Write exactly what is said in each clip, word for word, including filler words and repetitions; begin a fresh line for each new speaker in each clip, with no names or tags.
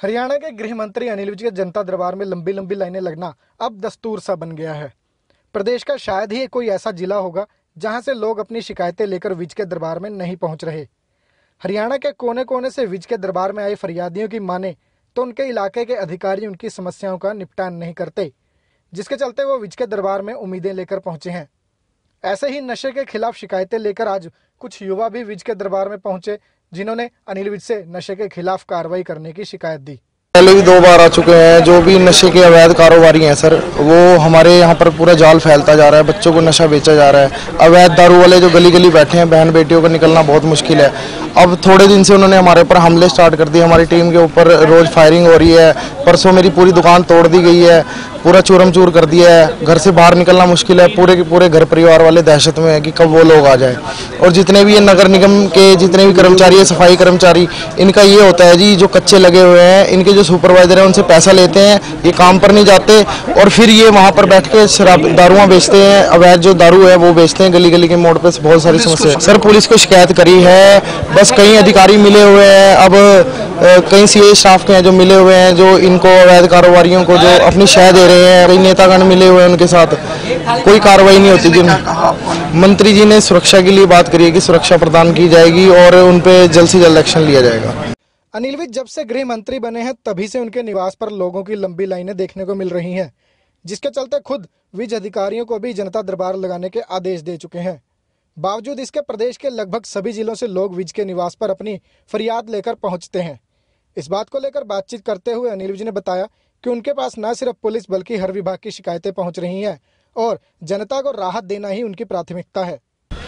हरियाणा के गृह मंत्री अनिल विज के जनता दरबार में लंबी लंबी लाइनें लगना अब दस्तूर सा बन गया है। प्रदेश का शायद ही कोई ऐसा जिला होगा जहां से लोग अपनी शिकायतें लेकर विज के दरबार में नहीं पहुंच रहे। हरियाणा के कोने कोने से विज के दरबार में आए फरियादियों की माने तो उनके इलाके के अधिकारी उनकी समस्याओं का निपटान नहीं करते, जिसके चलते वो विज के दरबार में उम्मीदें लेकर पहुंचे हैं। ऐसे ही नशे के खिलाफ शिकायतें लेकर आज कुछ युवा भी विज के दरबार में पहुंचे, जिन्होंने अनिल विज से नशे के खिलाफ कार्रवाई करने की शिकायत दी।
पहले भी दो बार आ चुके हैं। जो भी नशे के अवैध कारोबारी हैं सर, वो हमारे यहाँ पर पूरा जाल फैलता जा रहा है, बच्चों को नशा बेचा जा रहा है। अवैध दारू वाले जो गली गली बैठे हैं, बहन बेटियों को निकलना बहुत मुश्किल है। अब थोड़े दिन से उन्होंने हमारे ऊपर हमले स्टार्ट कर दिए। हमारी टीम के ऊपर रोज फायरिंग हो रही है। परसों मेरी पूरी दुकान तोड़ दी गई है, पूरा चूरम चूर कर दिया है। घर से बाहर निकलना मुश्किल है। पूरे के पूरे घर परिवार वाले दहशत में है कि कब वो लोग आ जाए। और जितने भी ये नगर निगम के जितने भी कर्मचारी है, सफाई कर्मचारी, इनका ये होता है जी, जो कच्चे लगे हुए हैं, इनके जो सुपरवाइजर है उनसे पैसा लेते हैं, ये काम पर नहीं जाते और फिर ये वहाँ पर बैठ के शराब दारुआं बेचते हैं। अवैध जो दारू है वो बेचते हैं गली गली के मोड़ पर। बहुत सारी समस्या है सर। पुलिस को शिकायत करी है, बस कई अधिकारी मिले हुए हैं। अब कई सी स्टाफ के हैं जो मिले हुए हैं, जो इनको अवैध कारोबारियों को जो अपनी शह दे रहे हैं। कई नेतागण मिले हुए हैं, उनके साथ कोई कार्रवाई नहीं होती। जिन मंत्री जी ने सुरक्षा के लिए बात करी है कि सुरक्षा प्रदान की जाएगी और उन पे जल्द से जल्द एक्शन लिया जाएगा।
अनिल विज जब से गृह मंत्री बने हैं तभी से उनके निवास पर लोगों की लंबी लाइनें देखने को मिल रही हैं, जिसके चलते खुद विज अधिकारियों को भी जनता दरबार लगाने के आदेश दे चुके हैं। बावजूद इसके प्रदेश के लगभग सभी जिलों से लोग विज के निवास पर अपनी फरियाद लेकर पहुंचते हैं। इस बात को लेकर बातचीत करते हुए अनिल विज ने बताया कि उनके पास न सिर्फ पुलिस बल्कि हर विभाग की शिकायतें पहुंच रही हैं और जनता को राहत देना ही उनकी प्राथमिकता है।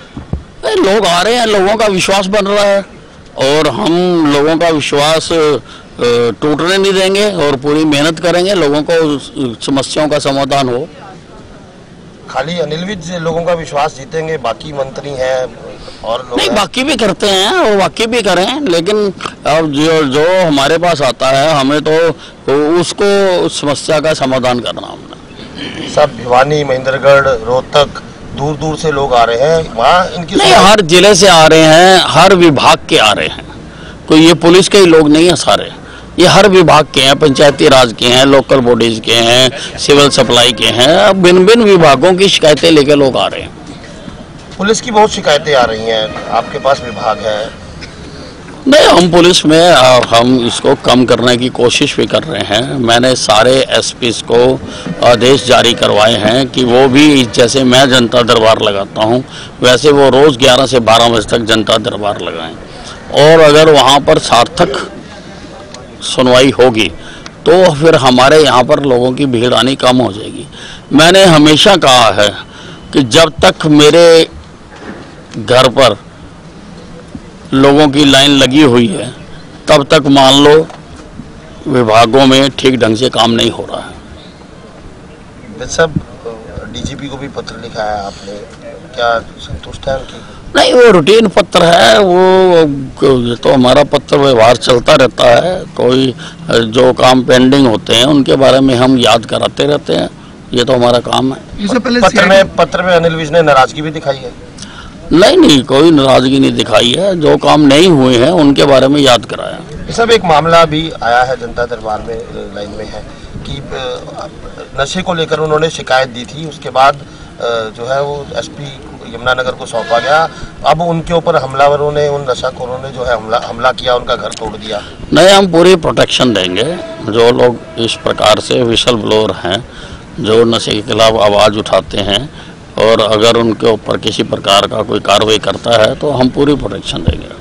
लोग आ रहे हैं, लोगों का विश्वास बन रहा है और हम लोगों का विश्वास टूटने नहीं देंगे और पूरी मेहनत करेंगे लोगों को समस्याओं का समाधान हो।
खाली अनिल विज लोगों का विश्वास जीतेंगे, बाकी मंत्री हैं और लोग
नहीं, बाकी भी करते हैं और बाकी भी करें, लेकिन अब जो जो हमारे पास आता है हमें तो उसको समस्या का समाधान करना। हमने
सब भिवानी, महेंद्रगढ़, रोहतक, दूर दूर से लोग आ रहे हैं वहाँ। इनकी
नहीं, हर जिले से आ रहे हैं, हर विभाग के आ रहे हैं। कोई ये पुलिस के ही लोग नहीं है सारे, ये हर विभाग के हैं, पंचायती राज के हैं, लोकल बॉडीज के हैं, सिविल सप्लाई के हैं। भिन्न भिन्न विभागों की शिकायतें लेकर लोग आ रहे हैं।
पुलिस की बहुत शिकायतें आ रही हैं, आपके पास विभाग है?
नहीं, हम पुलिस में हम इसको कम करने की कोशिश भी कर रहे हैं। मैंने सारे एसपीज को आदेश जारी करवाए हैं कि वो भी, जैसे मैं जनता दरबार लगाता हूं, वैसे वो रोज़ ग्यारह से बारह बजे तक जनता दरबार लगाएं। और अगर वहां पर सार्थक सुनवाई होगी तो फिर हमारे यहाँ पर लोगों की भीड़ आनी कम हो जाएगी। मैंने हमेशा कहा है कि जब तक मेरे घर पर लोगों की लाइन लगी हुई है तब तक मान लो विभागों में ठीक ढंग से काम नहीं हो रहा है।
सब डीजीपी को भी पत्र लिखा है आपने, क्या संतुष्ट है उनकी?
नहीं, वो रूटीन पत्र है, वो तो हमारा पत्र व्यवहार चलता रहता है। कोई जो काम पेंडिंग होते हैं उनके बारे में हम याद कराते रहते हैं, ये तो हमारा काम है।
इससे पहले पत्र में पत्र में अनिल विज ने नाराजगी भी दिखाई है?
नहीं नहीं, कोई नाराजगी नहीं दिखाई है। जो काम नहीं हुए हैं उनके बारे में याद कराया।
सब एक मामला भी आया है जनता दरबार में, लाइन में है कि नशे को लेकर उन्होंने शिकायत दी थी, उसके बाद जो है वो एसपी यमुनानगर को सौंपा गया। अब उनके ऊपर हमलावरों ने, उन नशाखोरों ने जो है हमला हमला किया, उनका घर तोड़ दिया।
नहीं, हम पूरी प्रोटेक्शन देंगे। जो लोग इस प्रकार से विशल ब्लोअर हैं, जो नशे के खिलाफ आवाज़ उठाते हैं, और अगर उनके ऊपर किसी प्रकार का कोई कार्रवाई करता है तो हम पूरी प्रोटेक्शन देंगे।